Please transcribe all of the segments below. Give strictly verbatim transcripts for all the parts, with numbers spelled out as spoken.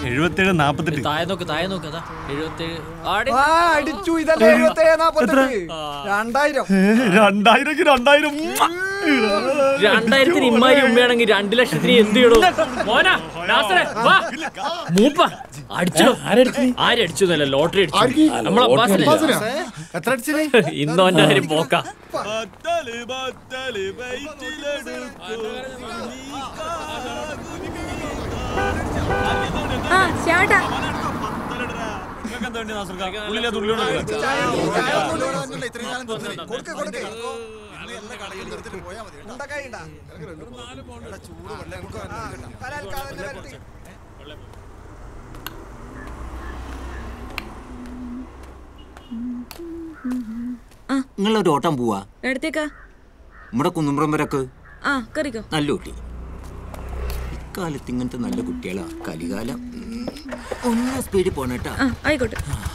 എഴുപത്തേഴ് നാപ്പത്തെട്ട്. താഴെ നോക്ക് താഴെ നോക്ക് അതാ എഴുപത്തേഴ്. അടിച്ചു ഇതല്ലേ എഴുപത്തേഴ് നാപ്പത്തെട്ട്. രണ്ടായിരം രണ്ടായിരം രണ്ടായിരം രണ്ടായിരത്തിന് ഇമ്മാരി ഉമ്മയാണെങ്കിൽ രണ്ടു ലക്ഷത്തിന് എന്ത് ചെയ്യണോ മോനാ മൂപ്പ അടിച്ചോ. ആരടിച്ചതല്ല ലോട്ടറി അടിച്ചു നമ്മളെ ഇന്നോ എന്റെ കാര്യം പോക്കാം. നിങ്ങളൊരു ഓട്ടം പോവാ എടുത്തേക്കാ നമ്മുടെ കുന്നുംപുറം വരക്ക് നല്ല കുട്ടി. ഇക്കാലത്ത് ഇങ്ങനത്തെ നല്ല കുട്ടികളാ. കലികാലം ഒന്ന് സ്പീഡിൽ പോണേട്ടാ. ആയിക്കോട്ടെ.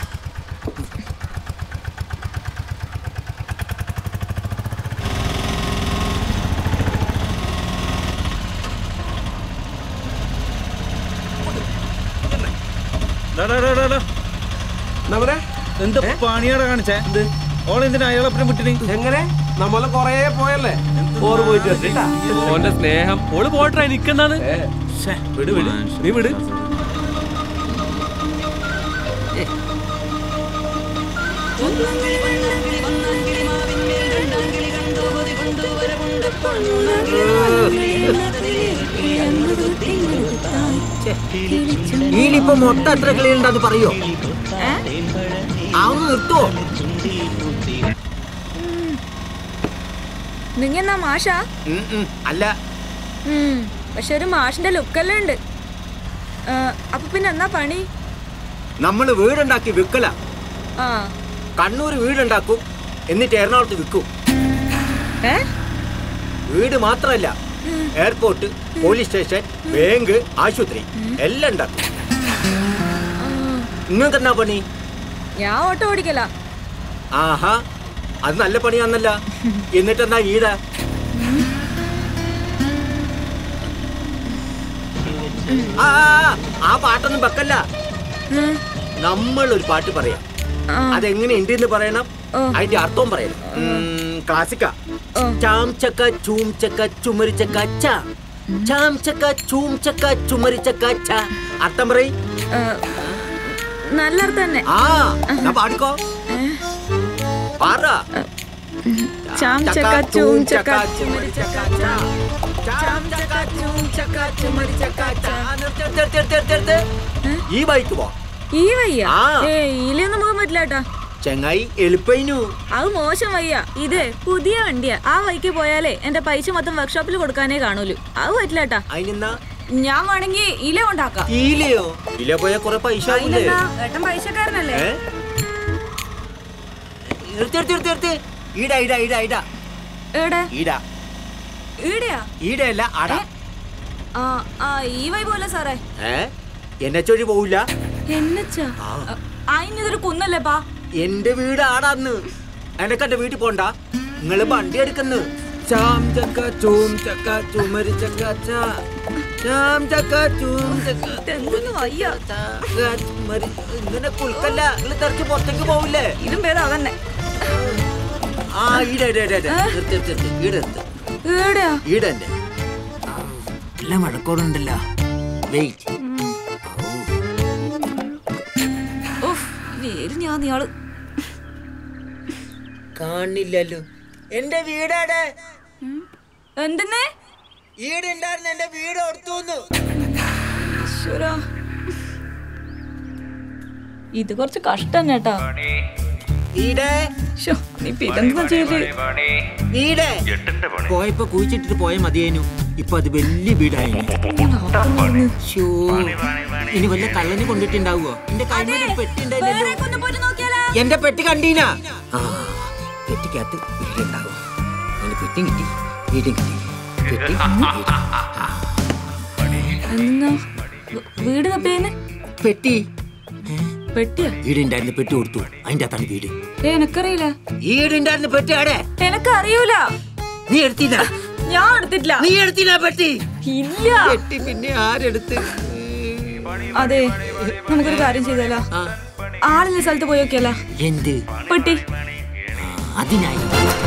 എന്ത് പണിയാണ് കാണിച്ചേ? ഓളെന്തിനാ അയാളെപ്പഴും വിട്ടിന്? എങ്ങനെ നമ്മള് കൊറേ പോയല്ലേ ഓറ് പോയിട്ട് വെച്ചിട്ടാ ഓന്റെ സ്നേഹം. ഓള് പോട്ടെ നിക്കെന്താണ്? വിട് വിട് നീ വിട്. ഈലിപ്പോ മൊത്തം എത്ര കിളിയുണ്ടെന്ന് പറയോ? അതൊന്ന് നിർത്തോ? നിങ്ങ മാഷ അല്ല, പക്ഷെ ഒരു മാഷിന്റെ ലുക്കല്ലേ ഉണ്ട്. അപ്പൊ പിന്നെ എന്നാ പണി? നമ്മള് വീടുണ്ടാക്കി വിൽക്കല. കണ്ണൂര് വീടുണ്ടാക്കും, എന്നിട്ട് എറണാകുളത്ത് വിൽക്കും. വീട് മാത്രല്ല, എയർപോർട്ട്, പോലീസ് സ്റ്റേഷൻ, ബാങ്ക്, ആശുപത്രി എല്ലാം ഉണ്ടാക്കും. നിങ്ങൾക്ക് എന്നാ പണി? ഞാൻ ഓട്ടോ ഓടിക്കല. ആഹാ, അത് നല്ല പണിയാന്നല്ല. എന്നിട്ടെന്നാ ഈട? ആ ആ പാട്ടൊന്നും വെക്കല്ല. നമ്മളൊരു പാട്ട് പറയാം. അതെങ്ങനെ ഉണ്ടെന്ന് പറയണം, അതിന്റെ അർത്ഥവും പറയണം. ക്ലാസിക്കാ. ചാം ചക്ക ചൂം ചക്ക ചുമരി ചക്ക ച. ചാം ചക്ക ചൂം ചക്ക ചുമരി ചക്ക ച. അർത്ഥം പറയ്. നല്ല അർത്ഥം തന്നെ. ആ ഞാൻ പാടിക്കോ. പാറ. ചാം ചക്ക ചൂം ചക്ക ചുമരി ചക്ക ച. ചാം ചക്ക ചൂം ചക്ക ചുമരി ചക്ക ച. ഈ ബൈക്ക് പോ. ഈ വയ്യ ഇതിലൊന്നും പോകാൻ പറ്റില്ല കേട്ടാ ചെങ്ങായി. എളുപ്പയിനു. അത് മോശം വയ്യ. ഇത് പുതിയ വണ്ടിയാ. ആ വഴിക്ക് പോയാലേ എന്റെ പൈസ മൊത്തം വർക്ക്ഷോപ്പിൽ കൊടുക്കാനേ കാണൂലു. അത് പറ്റില്ല കേട്ടാ. അതിനെന്താ? ഞാൻ വേണമെങ്കിൽ ഇല ഉണ്ടാക്കാം. ഇലയോ? ഇല പോയാ കൊറേ പൈസ. ഏട്ടൻ പൈസക്കാരനല്ലേ? ഈ വഴി പോലെ സാറേ. എന്നെ ചൊഴി പോവില്ല. അതിനൊരു കുന്നല്ലേപ്പാ. എന്റെ വീട് ആടാന്ന്. എനക്ക് എന്റെ വീട്ടിൽ പോണ്ട. നിങ്ങള് വണ്ടി എടുക്കുന്നു. ചാം ചക്ക ചൂം ചക്ക ചുമരി ചക്ക ച. ചാം ചക്ക ചൂം ചക്ക ഇങ്ങനെ കുൽക്കല്ല. നിങ്ങള് തെറിച്ച് പുറത്തേക്ക് പോവില്ലേ? ഇതും പേര് അതന്നെ. ആ ഈടെ ഈടെ എല്ലാം മഴക്കോടുണ്ടല്ലോ. വെയിറ്റ്. കാണില്ലല്ലോ. എന്റെ വീടാടെ. എന്തെന്നെ? ഈടുണ്ടായിരുന്നു. എന്റെ വീട് ഓർത്തു. ഇത് കുറച്ച് കഷ്ടം കേട്ടാ. പോയപ്പോ കുഴിച്ചിട്ടിട്ട് പോയ മതിയേനു. ഇപ്പൊ അത് വലിയ വീടായി. ഇനി വല്ല കള്ളന് കൊണ്ടിട്ടുണ്ടാവുമോ? എന്റെ കൈമേൽ പെട്ടി ഉണ്ടായില്ലല്ലോ. എന്റെ പെട്ടി കണ്ടീനാ? ആ പെട്ടിക്കകത്ത് വീടുണ്ടാവും. അങ്ങനെ പെട്ടി കിട്ടി, വീടും കിട്ടി. പെട്ടി വീട് പെട്ടി പെട്ടിയാ? വീടുണ്ടായിരുന്നു. പെട്ടി കൊടുത്തു. അതിന്റെ അകത്താണ് വീട്. എനക്കറിയില്ല. വീടുണ്ടായിരുന്നു പെട്ടി ആടെ. എനക്കറിയൂല. നീ എടുത്തില്ല? ഞാൻ എടുത്തിട്ടില്ല. നീ എടുത്തില്ല പെട്ടി? ഇല്ല. പെട്ടി പിന്നെ ആരെടുത്ത്? അതെ നമുക്കൊരു കാര്യം ചെയ്താലോ ആളിന്റെ സ്ഥലത്ത് പോയി നോക്കിയാലോ എന്ത് പെട്ടി അതിനായി